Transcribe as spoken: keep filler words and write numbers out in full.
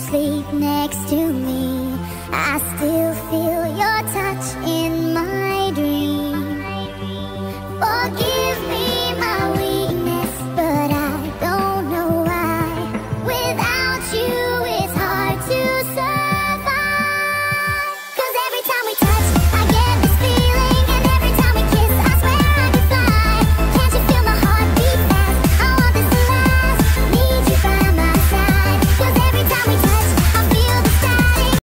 sleep next to me, I still feel your touch in my dream. Forgive me